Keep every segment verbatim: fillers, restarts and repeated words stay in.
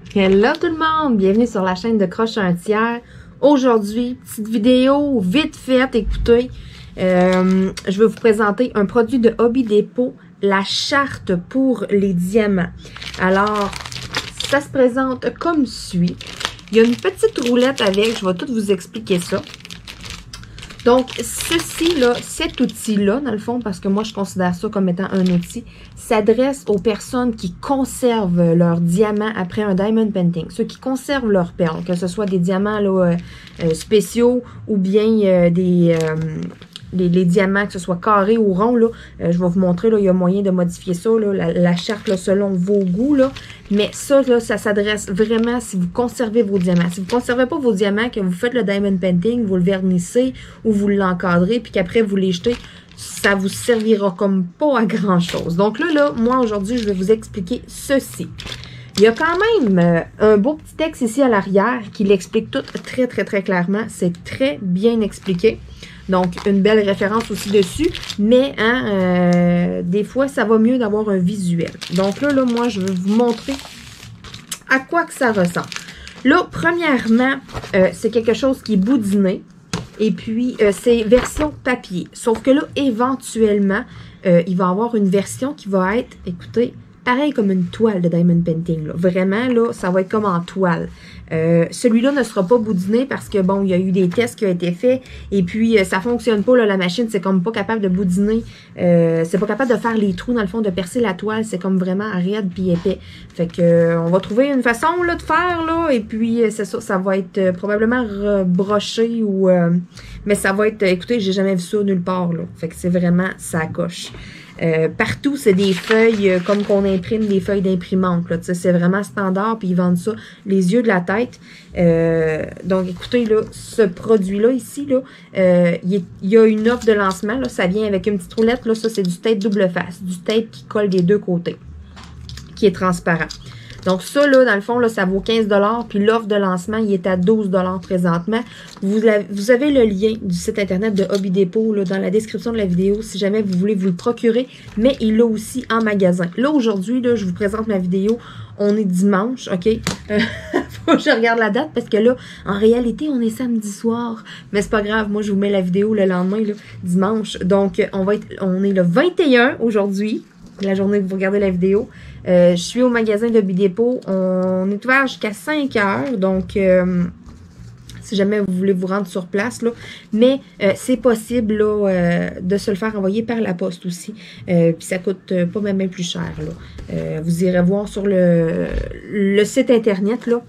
Hello tout le monde, bienvenue sur la chaîne de Croche un tiers. Aujourd'hui, petite vidéo vite faite, écoutez, euh, je vais vous présenter un produit de Hobby Depot, la charte pour les diamants. Alors, ça se présente comme suit. Il y a une petite roulette avec, je vais tout vous expliquer ça. Donc, ceci-là, cet outil-là, dans le fond, parce que moi, je considère ça comme étant un outil, s'adresse aux personnes qui conservent leurs diamants après un diamond painting. Ceux qui conservent leurs perles, que ce soit des diamants là, euh, spéciaux ou bien euh, des... Euh, Les, les diamants, que ce soit carré ou rond, là, euh, je vais vous montrer, là, il y a moyen de modifier ça, là, la, la charte là, selon vos goûts. Là. Mais ça, là, ça s'adresse vraiment si vous conservez vos diamants. Si vous ne conservez pas vos diamants, que vous faites le diamond painting, vous le vernissez ou vous l'encadrez, puis qu'après vous les jetez, ça vous servira comme pas à grand-chose. Donc là, là, moi aujourd'hui, je vais vous expliquer ceci. Il y a quand même euh, un beau petit texte ici à l'arrière qui l'explique tout très, très, très clairement. C'est très bien expliqué. Donc, une belle référence aussi dessus. Mais, hein, euh, des fois, ça va mieux d'avoir un visuel. Donc là, là, moi, je vais vous montrer à quoi que ça ressemble. Là, premièrement, euh, c'est quelque chose qui est boudiné. Et puis, euh, c'est version papier. Sauf que là, éventuellement, euh, il va y avoir une version qui va être, écoutez, pareil comme une toile de diamond painting. Là. Vraiment, là, ça va être comme en toile. Euh, Celui-là ne sera pas boudiné parce que, bon, il y a eu des tests qui ont été faits et puis euh, ça ne fonctionne pas, là, la machine, c'est comme pas capable de boudiner. Euh, c'est pas capable de faire les trous, dans le fond, de percer la toile. C'est comme vraiment raide puis épais. Fait que, euh, on va trouver une façon, là, de faire, là, et puis, euh, c'est ça, ça va être euh, probablement rebroché ou... Euh, mais ça va être... Écoutez, j'ai jamais vu ça nulle part, là. Fait que c'est vraiment ça coche. Euh, partout, c'est des feuilles euh, comme qu'on imprime des feuilles d'imprimante. C'est vraiment standard, puis ils vendent ça les yeux de la tête. Euh, donc, écoutez, là, ce produit-là ici, là, euh, il, il y a une offre de lancement. Là, ça vient avec une petite roulette. Là, ça, c'est du tape double face. Du tape qui colle des deux côtés, qui est transparent. Donc, ça, là, dans le fond, là, ça vaut quinze dollars. Puis l'offre de lancement, il est à douze dollars présentement. Vous avez, vous avez le lien du site internet de Hobby Depot là, dans la description de la vidéo si jamais vous voulez vous le procurer. Mais il l'a aussi en magasin. Là, aujourd'hui, là, je vous présente ma vidéo. On est dimanche, OK? Euh, faut que je regarde la date parce que là, en réalité, on est samedi soir. Mais c'est pas grave. Moi, je vous mets la vidéo le lendemain, là, dimanche. Donc, on va être, on est le vingt et un aujourd'hui. La journée que vous regardez la vidéo. Euh, je suis au magasin de Hobby Depot. On est ouvert jusqu'à cinq heures. Donc, euh, si jamais vous voulez vous rendre sur place, là. Mais euh, c'est possible là, euh, de se le faire envoyer par la poste aussi. Euh, Puis ça coûte euh, pas même plus cher. Là. Euh, vous irez voir sur le, le site internet. Là.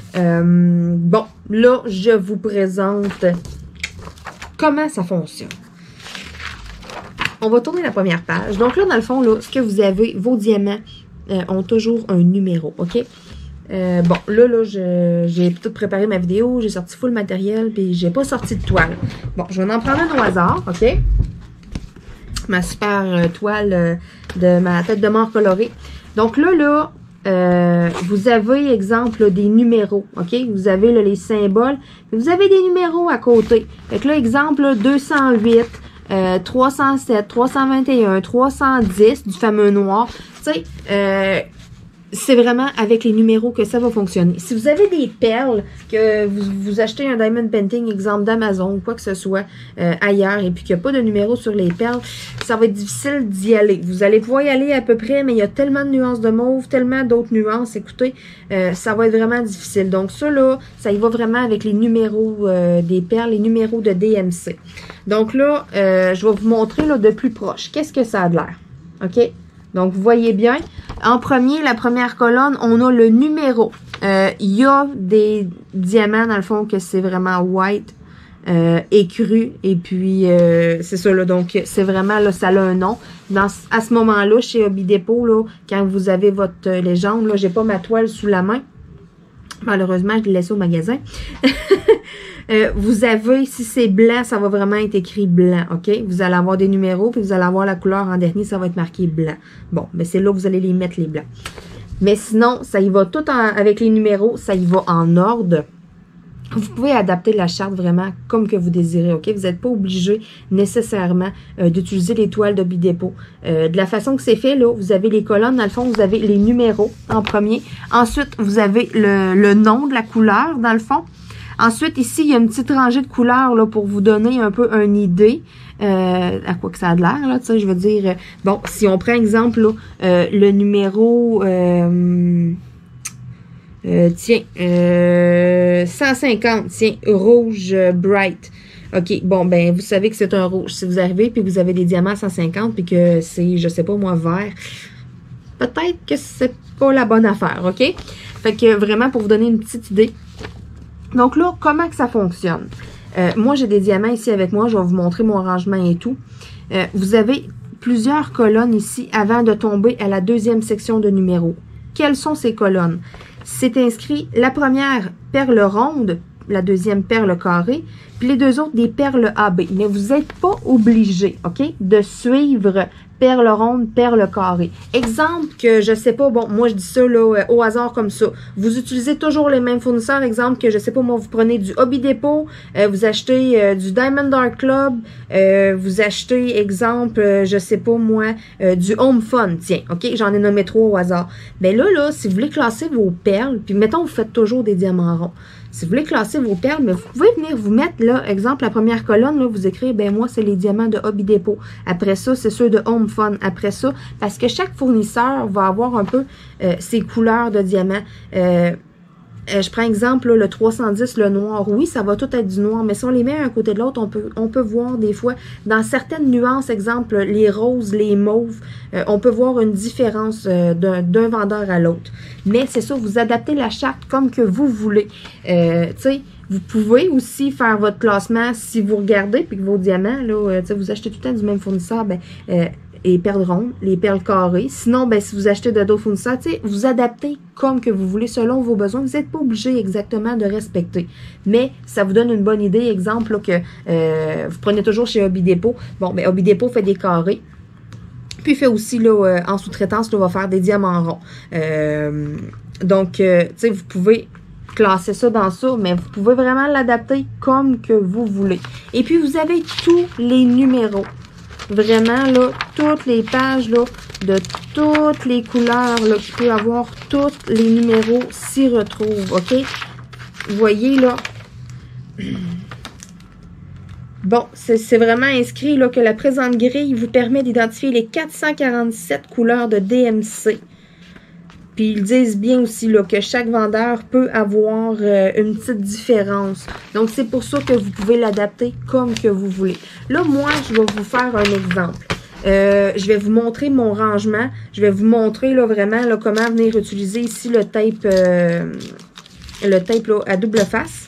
Euh, bon, là, je vous présente comment ça fonctionne. On va tourner la première page. Donc là, dans le fond, là, ce que vous avez, vos diamants euh, ont toujours un numéro, OK? Euh, bon, là, là, j'ai tout préparé ma vidéo, j'ai sorti full matériel, puis j'ai pas sorti de toile. Bon, je vais en prendre un au hasard, OK? Ma super euh, toile euh, de ma tête de mort colorée. Donc là, là, euh, vous avez, exemple, là, des numéros, OK? Vous avez là, les symboles, vous avez des numéros à côté. Fait que là, exemple, là, deux cent huit, Euh, trois cent sept, trois cent vingt et un, trois cent dix du fameux noir. Tu sais, euh, c'est vraiment avec les numéros que ça va fonctionner. Si vous avez des perles, que vous, vous achetez un diamond painting, exemple d'Amazon ou quoi que ce soit euh, ailleurs, et puis qu'il n'y a pas de numéro sur les perles, ça va être difficile d'y aller. Vous allez pouvoir y aller à peu près, mais il y a tellement de nuances de mauve, tellement d'autres nuances, écoutez, euh, ça va être vraiment difficile. Donc ça, là, ça y va vraiment avec les numéros euh, des perles, les numéros de D M C. Donc là, euh, je vais vous montrer là, de plus proche. Qu'est-ce que ça a de l'air? OK? Donc, vous voyez bien, en premier, la première colonne, on a le numéro. Euh, il y a des diamants, dans le fond, que c'est vraiment white, euh, écru. Et puis, euh, c'est ça, là. Donc, c'est vraiment, là, ça a un nom. Dans, à ce moment-là, chez Hobby Depot, là, quand vous avez votre légende, là, j'ai pas ma toile sous la main. Malheureusement, je l'ai laissé au magasin. Euh, vous avez, si c'est blanc, ça va vraiment être écrit blanc, OK? Vous allez avoir des numéros, puis vous allez avoir la couleur en dernier, ça va être marqué blanc. Bon, mais c'est là que vous allez les mettre, les blancs. Mais sinon, ça y va tout en, avec les numéros, ça y va en ordre. Vous pouvez adapter la charte vraiment comme que vous désirez, OK? Vous n'êtes pas obligé nécessairement euh, d'utiliser les toiles de Hobby-Dépôt. Euh, de la façon que c'est fait, là, vous avez les colonnes, dans le fond, vous avez les numéros en premier. Ensuite, vous avez le, le nom de la couleur, dans le fond. Ensuite, ici, il y a une petite rangée de couleurs là, pour vous donner un peu une idée euh, à quoi que ça a de l'air, là, tu sais, je veux dire, euh, bon, si on prend exemple, là, euh, le numéro... Euh, Euh, tiens, euh, cent cinquante, tiens, rouge euh, bright. OK, bon, ben, vous savez que c'est un rouge. Si vous arrivez puis vous avez des diamants à cent cinquante puis que c'est, je sais pas moi, vert, peut-être que c'est pas la bonne affaire, OK? Fait que vraiment, pour vous donner une petite idée. Donc là, comment que ça fonctionne? Euh, moi, j'ai des diamants ici avec moi. Je vais vous montrer mon rangement et tout. Euh, vous avez plusieurs colonnes ici avant de tomber à la deuxième section de numéros. Quelles sont ces colonnes? C'est inscrit la première perle ronde, la deuxième perle carrée, puis les deux autres des perles A B. Mais vous n'êtes pas obligé, OK, de suivre perle ronde, perle carrée. Exemple que, je sais pas, bon, moi je dis ça là, au hasard comme ça. Vous utilisez toujours les mêmes fournisseurs. Exemple que, je sais pas, moi, vous prenez du Hobby-Dépôt, euh, vous achetez euh, du Diamond Art Club, euh, vous achetez, exemple, euh, je sais pas moi, euh, du Home Fun. Tiens, OK, j'en ai nommé trois au hasard. Mais là, là, si vous voulez classer vos perles, puis mettons, vous faites toujours des diamants ronds. Si vous voulez classer vos perles, mais vous pouvez venir vous mettre, là, exemple, la première colonne, là, vous écrivez, ben moi, c'est les diamants de Hobby-Dépôt. Après ça, c'est ceux de Home Fun. Après ça, parce que chaque fournisseur va avoir un peu euh, ses couleurs de diamants. Euh, euh, je prends exemple, là, le trois cent dix, le noir. Oui, ça va tout être du noir, mais si on les met un côté de l'autre, on peut, on peut voir des fois, dans certaines nuances, exemple, les roses, les mauves, euh, on peut voir une différence euh, d'un vendeur à l'autre. Mais c'est ça, vous adaptez la charte comme que vous voulez. Euh, tu sais, vous pouvez aussi faire votre classement si vous regardez, puis que vos diamants, là, euh, vous achetez tout le temps du même fournisseur, ben, euh, les perles rondes, les perles carrées. Sinon, ben, si vous achetez de d'autres fournisseurs, vous adaptez comme que vous voulez selon vos besoins. Vous n'êtes pas obligé exactement de respecter. Mais ça vous donne une bonne idée. Exemple, là, que euh, vous prenez toujours chez Hobby-Dépôt. Bon, ben, Hobby-Dépôt fait des carrés. Puis fait aussi, là, euh, en sous-traitance, on va faire des diamants ronds. Euh, donc, euh, tu sais, vous pouvez classer ça dans ça, mais vous pouvez vraiment l'adapter comme que vous voulez. Et puis, vous avez tous les numéros. Vraiment, là, toutes les pages, là, de toutes les couleurs, là, qu'il peut avoir, tous les numéros s'y retrouvent, OK? Vous voyez, là. Bon, c'est vraiment inscrit, là, que la présente grille vous permet d'identifier les quatre cent quarante-sept couleurs de D M C. Puis ils disent bien aussi là, que chaque vendeur peut avoir euh, une petite différence. Donc c'est pour ça que vous pouvez l'adapter comme que vous voulez. Là, moi, je vais vous faire un exemple. Euh, je vais vous montrer mon rangement. Je vais vous montrer là, vraiment là, comment venir utiliser ici le tape, euh, le tape là, à double face.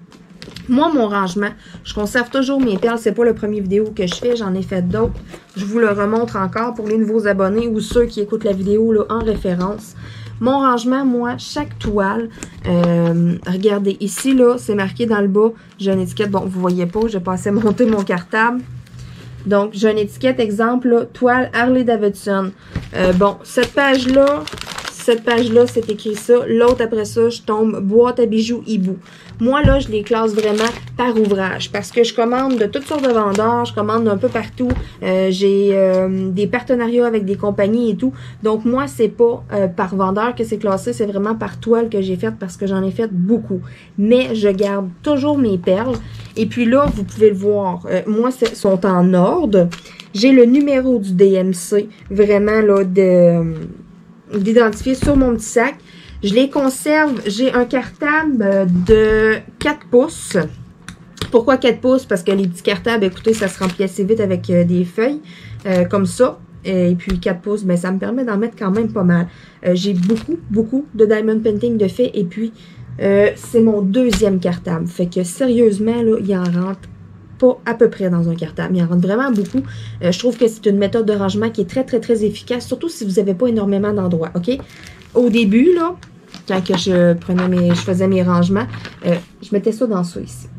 Moi, mon rangement, je conserve toujours mes perles. C'est pas la première vidéo que je fais. J'en ai fait d'autres. Je vous le remontre encore pour les nouveaux abonnés ou ceux qui écoutent la vidéo là, en référence. Mon rangement, moi, chaque toile, euh, regardez, ici, là, c'est marqué dans le bas, j'ai une étiquette, bon, vous voyez pas, j'ai passé monter mon cartable. Donc, j'ai une étiquette, exemple, là, toile Harley Davidson. Euh, bon, cette page-là, cette page-là, c'est écrit ça. L'autre, après ça, je tombe boîte à bijoux hibou. Moi, là, je les classe vraiment par ouvrage parce que je commande de toutes sortes de vendeurs, je commande un peu partout. Euh, j'ai euh, des partenariats avec des compagnies et tout. Donc, moi, c'est pas euh, par vendeur que c'est classé, c'est vraiment par toile que j'ai faite parce que j'en ai fait beaucoup. Mais je garde toujours mes perles. Et puis là, vous pouvez le voir, euh, moi, elles sont en ordre. J'ai le numéro du D M C, vraiment, là, de d'identifier sur mon petit sac. Je les conserve. J'ai un cartable de quatre pouces. Pourquoi quatre pouces? Parce que les petits cartables, écoutez, ça se remplit assez vite avec euh, des feuilles euh, comme ça. Et puis quatre pouces, ben, ça me permet d'en mettre quand même pas mal. Euh, J'ai beaucoup, beaucoup de diamond painting de fait. Et puis, euh, c'est mon deuxième cartable. Fait que sérieusement, là, il en rentre pas à peu près dans un cartable. Il en rentre vraiment beaucoup. Euh, je trouve que c'est une méthode de rangement qui est très, très, très efficace. Surtout si vous n'avez pas énormément d'endroits. OK? Au début, là, quand que je prenais mes, je faisais mes rangements, euh, je mettais ça dans ça ici.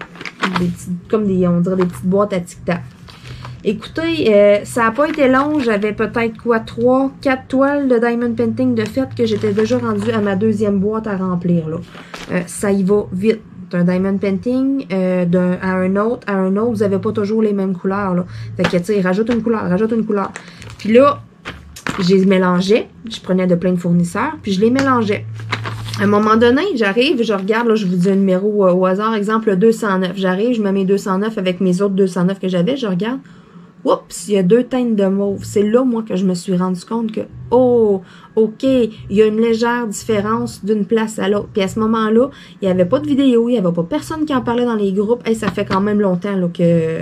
Des petites, comme des, on dirait des petites boîtes à tic-tac. Écoutez, euh, ça n'a pas été long. J'avais peut-être quoi, trois, quatre toiles de diamond painting de fait que j'étais déjà rendue à ma deuxième boîte à remplir, là. Euh, ça y va vite. d'un diamond painting euh, d'un à un autre, à un autre, vous n'avez pas toujours les mêmes couleurs, là. Fait que, tu sais, rajoute une couleur, rajoute une couleur. Puis là, je les mélangeais. Je prenais de plein de fournisseurs, puis je les mélangeais. À un moment donné, j'arrive, je regarde, là, je vous dis un numéro euh, au hasard, exemple deux cent neuf. J'arrive, je me mets deux cent neuf avec mes autres deux cent neuf que j'avais, je regarde. Oups, il y a deux teintes de mauve. C'est là, moi, que je me suis rendu compte que, oh, OK, il y a une légère différence d'une place à l'autre. Puis à ce moment-là, il n'y avait pas de vidéo, il n'y avait pas personne qui en parlait dans les groupes. Hey, ça fait quand même longtemps là, que,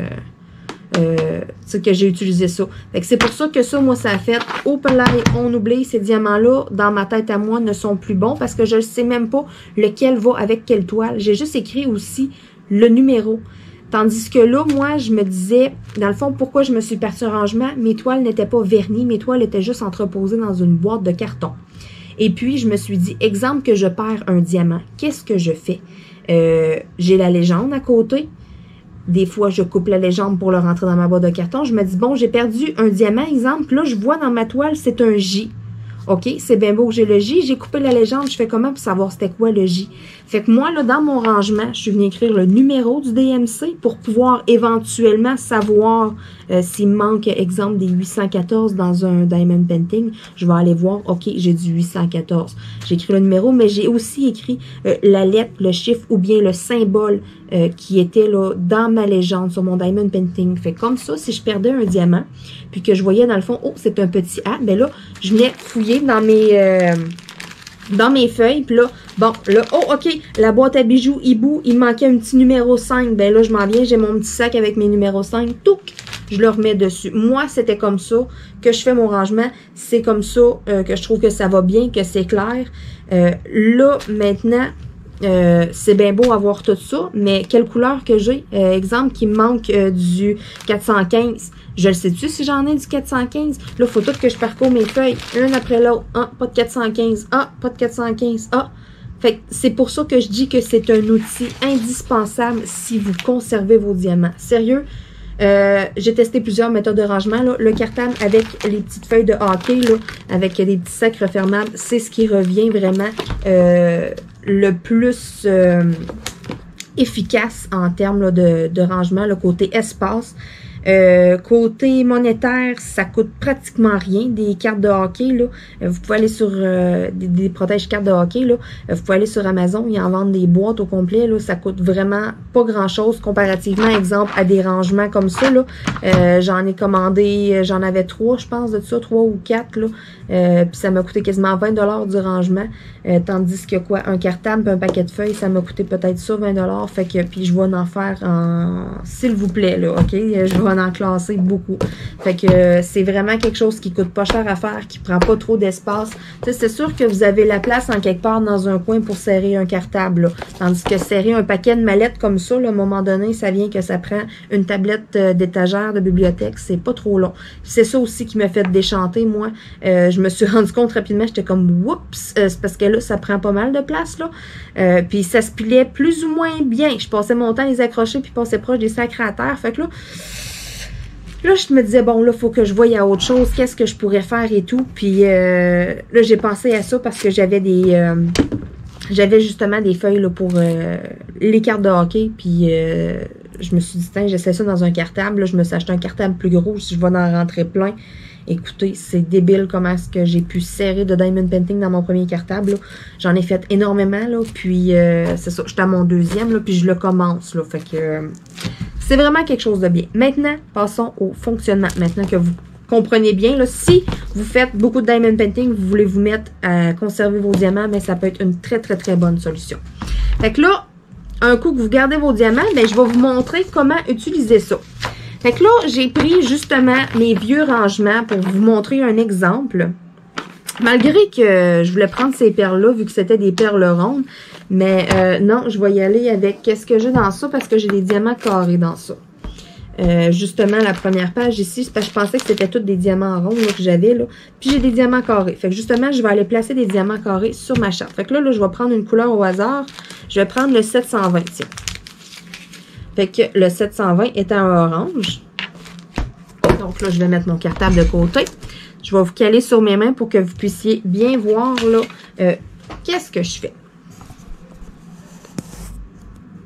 euh, que j'ai utilisé ça. Fait que c'est pour ça que ça, moi, ça a fait, au palais, on oublie, ces diamants-là, dans ma tête à moi, ne sont plus bons parce que je ne sais même pas lequel va avec quelle toile. J'ai juste écrit aussi le numéro. Tandis que là, moi, je me disais, dans le fond, pourquoi je me suis partie un rangement? Mes toiles n'étaient pas vernies, mes toiles étaient juste entreposées dans une boîte de carton. Et puis, je me suis dit, exemple que je perds un diamant, qu'est-ce que je fais? Euh, j'ai la légende à côté. Des fois, je coupe la légende pour le rentrer dans ma boîte de carton. Je me dis, bon, j'ai perdu un diamant, exemple. Là, je vois dans ma toile, c'est un J. OK, c'est bien beau que j'ai le J. J'ai coupé la légende. Je fais comment pour savoir c'était quoi le J? Fait que moi, là, dans mon rangement, je suis venue écrire le numéro du D M C pour pouvoir éventuellement savoir euh, s'il me manque, exemple, des huit cent quatorze dans un Diamond Painting. Je vais aller voir, OK, j'ai du huit cent quatorze. J'ai écrit le numéro, mais j'ai aussi écrit euh, la lettre, le chiffre ou bien le symbole euh, qui était là dans ma légende sur mon Diamond Painting. Fait comme ça, si je perdais un diamant, puis que je voyais dans le fond, oh, c'est un petit A, ben là, je venais fouiller dans mes euh, dans mes feuilles, puis là, bon, là, oh, OK, la boîte à bijoux hibou, il manquait un petit numéro cinq, ben là, je m'en viens, j'ai mon petit sac avec mes numéros cinq, touc, je le remets dessus. Moi, c'était comme ça que je fais mon rangement, c'est comme ça euh, que je trouve que ça va bien, que c'est clair. Euh, là, maintenant, Euh, c'est bien beau avoir tout ça, mais quelle couleur que j'ai? Euh, exemple, qui me manque euh, du quatre cent quinze. Je le sais-tu si j'en ai du quatre cent quinze? Là, il faut tout que je parcours mes feuilles, une après l'autre. Ah, pas de quatre cent quinze. Ah, pas de quatre cent quinze. Ah. Fait que c'est pour ça que je dis que c'est un outil indispensable si vous conservez vos diamants. Sérieux? Euh, j'ai testé plusieurs méthodes de rangement. Là. Le cartable avec les petites feuilles de hockey, là, avec des petits sacs refermables, c'est ce qui revient vraiment euh, le plus euh, efficace en termes là, de, de rangement, le côté espace. Euh, côté monétaire, ça coûte pratiquement rien. Des cartes de hockey, là, vous pouvez aller sur euh, des, des protèges cartes de hockey, là, vous pouvez aller sur Amazon, ils en vendent des boîtes au complet, là, ça coûte vraiment pas grand chose comparativement, exemple, à des rangements comme ça, là. Euh, j'en ai commandé, j'en avais trois, je pense, de ça, trois ou quatre, là. Euh, puis ça m'a coûté quasiment vingt dollars du rangement. Euh, tandis que quoi, un cartable, un paquet de feuilles, ça m'a coûté peut-être ça, vingt dollars. Fait que, puis je vais en faire en, s'il vous plaît, là, OK? Je vais en classer beaucoup. Fait que euh, c'est vraiment quelque chose qui coûte pas cher à faire, qui prend pas trop d'espace. C'est sûr que vous avez la place en quelque part dans un coin pour serrer un cartable, là. Tandis que serrer un paquet de mallettes comme ça, là, à un moment donné, ça vient que ça prend une tablette euh, d'étagère de bibliothèque. C'est pas trop long. C'est ça aussi qui m'a fait déchanter, moi. Euh, je me suis rendu compte rapidement, j'étais comme, oups, euh, c'est parce que là, ça prend pas mal de place, là. Euh, puis ça se pilait plus ou moins bien. Je passais mon temps à les accrocher, puis passais proche des sacs à terre. Fait que là, Là, je me disais, bon, là, il faut que je voie à autre chose, qu'est-ce que je pourrais faire et tout. Puis euh, là, j'ai pensé à ça parce que j'avais des... Euh, j'avais justement des feuilles là, pour euh, les cartes de hockey. Puis euh, je me suis dit, tiens, j'essaie ça dans un cartable. Là, je me suis acheté un cartable plus gros si je vais en rentrer plein. Écoutez, c'est débile comment est-ce que j'ai pu serrer de Diamond Painting dans mon premier cartable. J'en ai fait énormément, là. Puis euh, c'est ça, j'étais à mon deuxième, là, puis je le commence, là. Fait que... Euh, c'est vraiment quelque chose de bien. Maintenant, passons au fonctionnement. Maintenant que vous comprenez bien, là, si vous faites beaucoup de Diamond Painting, vous voulez vous mettre à conserver vos diamants, mais ça peut être une très, très, très bonne solution. Fait que là, un coup que vous gardez vos diamants, ben, je vais vous montrer comment utiliser ça. Fait que là, j'ai pris justement mes vieux rangements pour vous montrer un exemple. Malgré que je voulais prendre ces perles-là, vu que c'était des perles rondes, mais euh, non, je vais y aller avec qu'est-ce que j'ai dans ça, parce que j'ai des diamants carrés dans ça. Euh, justement, la première page ici, c'est parce que je pensais que c'était tous des diamants ronds là, que j'avais, là. Puis j'ai des diamants carrés. Fait que justement, je vais aller placer des diamants carrés sur ma charte. Fait que là, là, je vais prendre une couleur au hasard. Je vais prendre le sept cent vingt, tiens. Fait que le sept cent vingt est un orange. Donc là, je vais mettre mon cartable de côté. Je vais vous caler sur mes mains pour que vous puissiez bien voir là euh, qu'est-ce que je fais.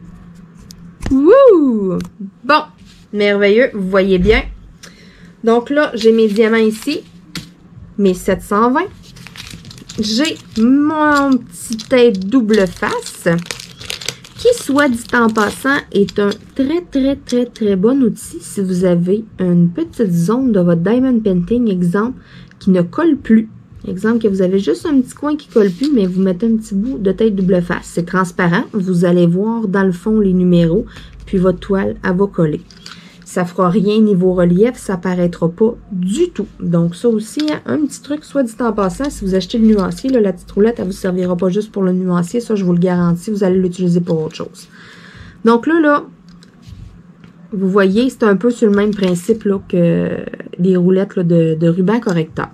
Wouh! Bon, merveilleux, vous voyez bien. Donc là, j'ai mes diamants ici, mes sept cent vingt. J'ai mon petit tape double face, qui, soit dit en passant, est un très, très, très, très bon outil si vous avez une petite zone de votre diamond painting, exemple, qui ne colle plus. Exemple, que vous avez juste un petit coin qui colle plus, mais vous mettez un petit bout de tape double face. C'est transparent, vous allez voir dans le fond les numéros, puis votre toile, elle va coller. Ça fera rien niveau relief, ça paraîtra pas du tout. Donc ça aussi, hein, un petit truc, soit dit en passant, si vous achetez le nuancier, là, la petite roulette, elle vous servira pas juste pour le nuancier, ça je vous le garantis, vous allez l'utiliser pour autre chose. Donc là, là, vous voyez, c'est un peu sur le même principe là, que les roulettes là, de, de ruban correcteur.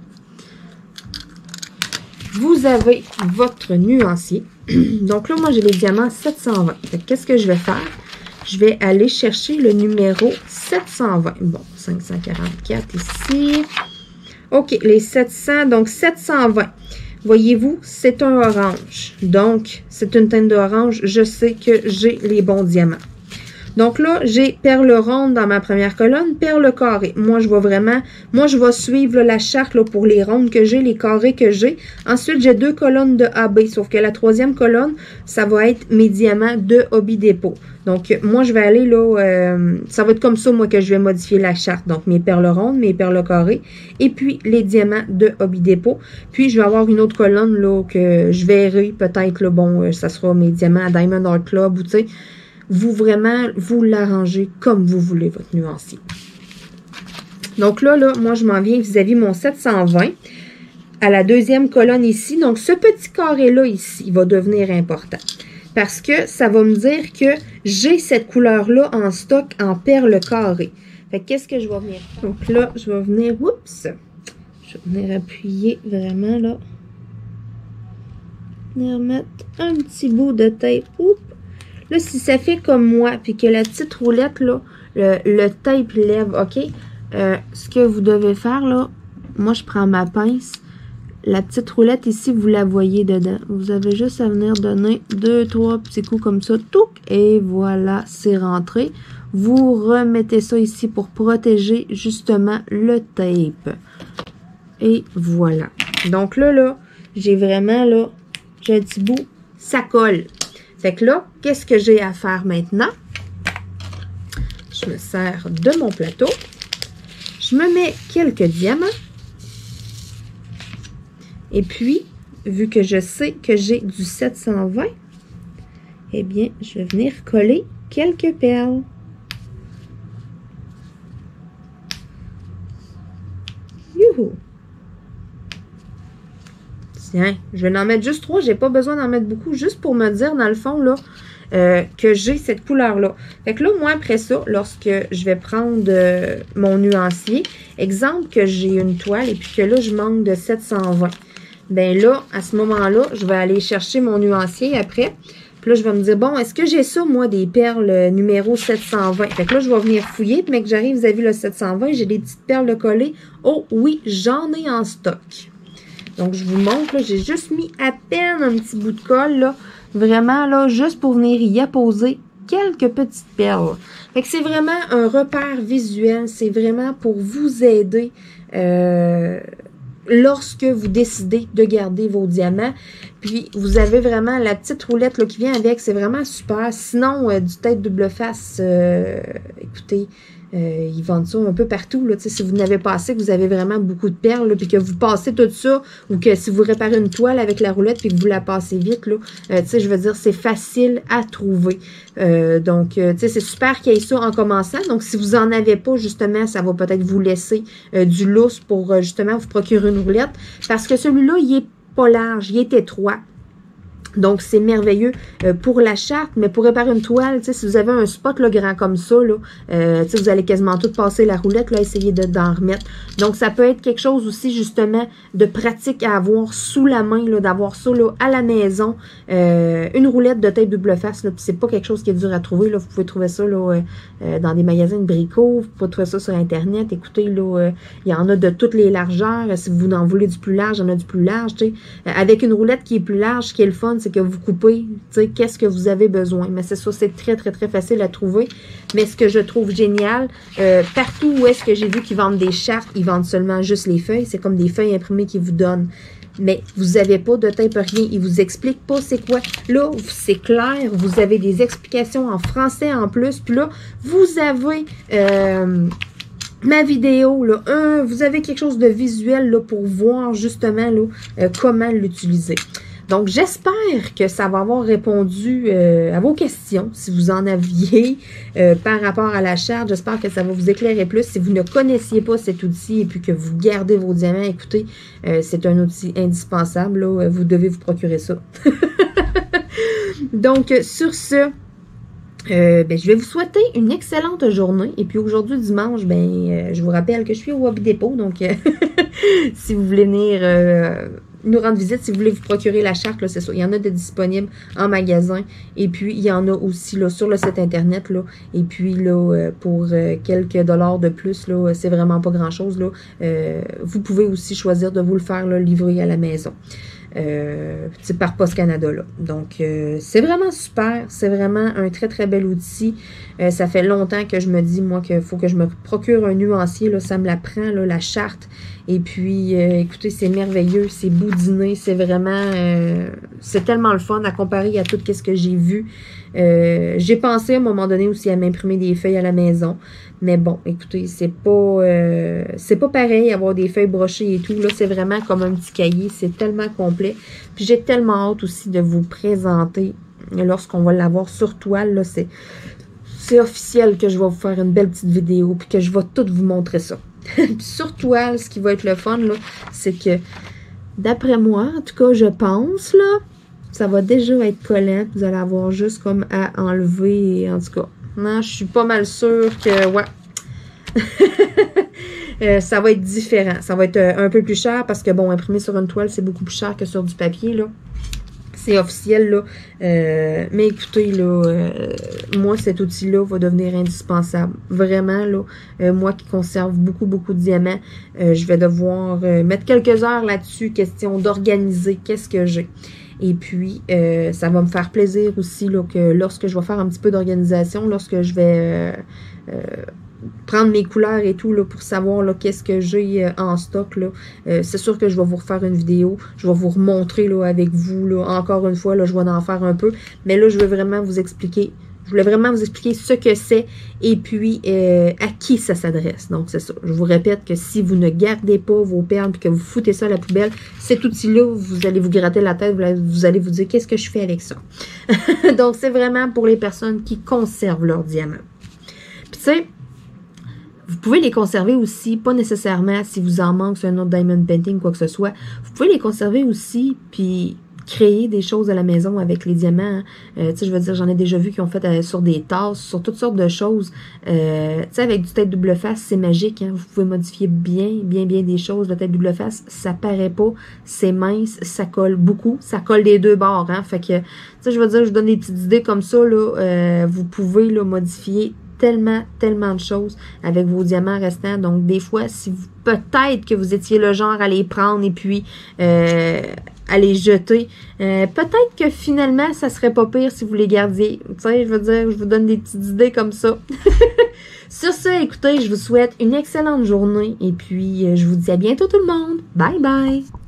Vous avez votre nuancier. Donc là, moi j'ai les diamants sept cent vingt. Qu'est-ce que je vais faire? Je vais aller chercher le numéro sept cent vingt. Bon, cinq cent quarante-quatre ici. OK, les sept cents, donc sept cent vingt. Voyez-vous, c'est un orange. Donc, c'est une teinte d'orange. Je sais que j'ai les bons diamants. Donc là, j'ai perle ronde dans ma première colonne, perle carrée. Moi, je vais vraiment, moi, je vais suivre là, la charte là, pour les rondes que j'ai, les carrés que j'ai. Ensuite, j'ai deux colonnes de A B, sauf que la troisième colonne, ça va être mes diamants de Hobby Depot. Donc, moi, je vais aller là, euh, ça va être comme ça, moi, que je vais modifier la charte. Donc, mes perles rondes, mes perles carrées, et puis les diamants de Hobby Depot. Puis, je vais avoir une autre colonne là que je verrai peut-être, là, bon, euh, ça sera mes diamants à Diamond Art Club, ou tu sais, vous vraiment, vous l'arrangez comme vous voulez, votre nuancier. Donc là, là, moi, je m'en viens vis-à-vis mon sept cent vingt à la deuxième colonne ici. Donc, ce petit carré-là ici, il va devenir important. Parce que ça va me dire que j'ai cette couleur-là en stock en perles carrées. Fait que qu'est-ce que je vais venir faire? Donc là, je vais venir, oups, je vais venir appuyer vraiment là. Venir mettre un petit bout de tape, oups. Là, si ça fait comme moi, puis que la petite roulette, là, le, le tape lève, OK? Euh, ce que vous devez faire, là, moi, je prends ma pince. La petite roulette ici, vous la voyez dedans. Vous avez juste à venir donner deux, trois petits coups comme ça. Touc! Et voilà, c'est rentré. Vous remettez ça ici pour protéger, justement, le tape. Et voilà. Donc là, là, j'ai vraiment, là, j'ai un petit bout, ça colle. Fait que là, qu'est-ce que j'ai à faire maintenant? Je me sers de mon plateau. Je me mets quelques diamants. Et puis, vu que je sais que j'ai du sept cent vingt, eh bien, je vais venir coller quelques perles. Youhou! Tiens, je vais en mettre juste trois. J'ai pas besoin d'en mettre beaucoup, juste pour me dire, dans le fond, là, euh, que j'ai cette couleur-là. Fait que là, moi, après ça, lorsque je vais prendre euh, mon nuancier, exemple que j'ai une toile et puis que là, je manque de sept cent vingt. Ben là, à ce moment-là, je vais aller chercher mon nuancier après. Puis là, je vais me dire, bon, est-ce que j'ai ça, moi, des perles numéro sept cent vingt? Fait que là, je vais venir fouiller. Puis, mais que j'arrive, vous avez vu le sept cent vingt, j'ai des petites perles de collées. Oh, oui, j'en ai en stock. Donc, je vous montre, là, j'ai juste mis à peine un petit bout de colle, là. Vraiment, là, juste pour venir y apposer quelques petites perles. Fait que c'est vraiment un repère visuel. C'est vraiment pour vous aider euh, lorsque vous décidez de garder vos diamants. Puis, vous avez vraiment la petite roulette là, qui vient avec. C'est vraiment super. Sinon, euh, du tape double face, euh, écoutez, euh, ils vendent ça un peu partout. Là, si vous n'avez pas assez, que vous avez vraiment beaucoup de perles, là, puis que vous passez tout ça, ou que si vous réparez une toile avec la roulette, puis que vous la passez vite, là, euh, je veux dire, c'est facile à trouver. Euh, donc, euh, c'est super qu'il y ait ça en commençant. Donc, si vous n'en avez pas, justement, ça va peut-être vous laisser euh, du lousse pour, euh, justement, vous procurer une roulette. Parce que celui-là, il est pas large, il est étroit. Donc, c'est merveilleux euh, pour la charte, mais pour réparer une toile, si vous avez un spot là, grand comme ça, là, euh, vous allez quasiment tout passer la roulette, là, essayer d'en remettre. Donc, ça peut être quelque chose aussi, justement, de pratique à avoir sous la main, d'avoir ça là, à la maison. Euh, une roulette de tape double face, puis c'est pas quelque chose qui est dur à trouver. Là, vous pouvez trouver ça là, euh, dans des magasins de bricots, vous pouvez trouver ça sur Internet. Écoutez, là, euh, il y en a de toutes les largeurs. Si vous en voulez du plus large, il y en a du plus large. Euh, avec une roulette qui est plus large, ce qui est le fun, c'est que vous coupez, tu sais, qu'est-ce que vous avez besoin. Mais c'est ça, c'est très, très, très facile à trouver. Mais ce que je trouve génial, euh, partout où est-ce que j'ai vu qu'ils vendent des chartes, ils vendent seulement juste les feuilles. C'est comme des feuilles imprimées qu'ils vous donnent. Mais vous n'avez pas de tape, rien. Ils vous expliquent pas c'est quoi. Là, c'est clair. Vous avez des explications en français en plus. Puis là, vous avez... Euh, ma vidéo, là, un, vous avez quelque chose de visuel là, pour voir justement là, euh, comment l'utiliser. Donc, j'espère que ça va avoir répondu euh, à vos questions, si vous en aviez euh, par rapport à la charte. J'espère que ça va vous éclairer plus. Si vous ne connaissiez pas cet outil et puis que vous gardez vos diamants, écoutez, euh, c'est un outil indispensable. Là, vous devez vous procurer ça. Donc, sur ce... Euh, ben, je vais vous souhaiter une excellente journée. Et puis aujourd'hui, dimanche, ben, euh, je vous rappelle que je suis au Hobby Depot. Donc, euh, si vous voulez venir euh, nous rendre visite, si vous voulez vous procurer la charte, c'est ça. Il y en a de disponibles en magasin. Et puis, il y en a aussi là, sur le site internet. Là. Et puis, là, euh, pour euh, quelques dollars de plus, là, c'est vraiment pas grand-chose. Là. Euh, vous pouvez aussi choisir de vous le faire là, livrer à la maison. Euh, c'est par Post Canada là. Donc euh, c'est vraiment super, c'est vraiment un très très bel outil. Euh, ça fait longtemps que je me dis moi qu'il faut que je me procure un nuancier là, ça me la prend là, la charte. Et puis euh, écoutez, c'est merveilleux, c'est boudiné, c'est vraiment euh, c'est tellement le fun à comparer à tout ce que j'ai vu. Euh, j'ai pensé à un moment donné aussi à m'imprimer des feuilles à la maison. Mais bon, écoutez, c'est pas euh, c'est pas pareil avoir des feuilles brochées et tout. Là, c'est vraiment comme un petit cahier. C'est tellement complet. Puis j'ai tellement hâte aussi de vous présenter lorsqu'on va l'avoir sur toile. Là, c'est c'est officiel que je vais vous faire une belle petite vidéo puis que je vais tout vous montrer ça. Puis sur toile, ce qui va être le fun, là, c'est que d'après moi, en tout cas, je pense, là, ça va déjà être collant. Vous allez avoir juste comme à enlever, en tout cas. Non, je suis pas mal sûre que, ouais, euh, ça va être différent. Ça va être euh, un peu plus cher parce que, bon, imprimer sur une toile, c'est beaucoup plus cher que sur du papier, là. C'est officiel, là. Euh, mais écoutez, là, euh, moi, cet outil-là va devenir indispensable. Vraiment, là, euh, moi qui conserve beaucoup, beaucoup de diamants, euh, je vais devoir euh, mettre quelques heures là-dessus, question d'organiser qu'est-ce que j'ai. Et puis, euh, ça va me faire plaisir aussi là, que lorsque je vais faire un petit peu d'organisation, lorsque je vais euh, euh, prendre mes couleurs et tout là, pour savoir qu'est-ce que j'ai euh, en stock. Là, euh, c'est sûr que je vais vous refaire une vidéo. Je vais vous remontrer là, avec vous. Là, encore une fois, là, je vais en faire un peu. Mais là, je veux vraiment vous expliquer. Je voulais vraiment vous expliquer ce que c'est et puis euh, à qui ça s'adresse. Donc, c'est ça. Je vous répète que si vous ne gardez pas vos perles et que vous foutez ça à la poubelle, cet outil-là, vous allez vous gratter la tête, vous allez vous dire qu'est-ce que je fais avec ça. Donc, c'est vraiment pour les personnes qui conservent leurs diamants. Puis, tu sais, vous pouvez les conserver aussi, pas nécessairement si vous en manque sur un autre diamond painting, quoi que ce soit. Vous pouvez les conserver aussi, puis créer des choses à la maison avec les diamants. Euh, tu sais, je veux dire, j'en ai déjà vu qui ont fait euh, sur des tasses, sur toutes sortes de choses. Euh, tu sais, avec du tête double face, c'est magique. Hein? Vous pouvez modifier bien, bien, bien des choses. La tête double face, ça paraît pas. C'est mince, ça colle beaucoup. Ça colle des deux bords. Hein? Fait que, tu sais, je veux dire, je vous donne des petites idées comme ça. Là, euh, vous pouvez là, modifier tellement, tellement de choses avec vos diamants restants. Donc, des fois, si vous peut-être que vous étiez le genre à les prendre et puis euh, à les jeter, euh, peut-être que finalement, ça serait pas pire si vous les gardiez. Tu sais, je veux dire, je vous donne des petites idées comme ça. Sur ce, écoutez, je vous souhaite une excellente journée et puis je vous dis à bientôt tout le monde. Bye bye!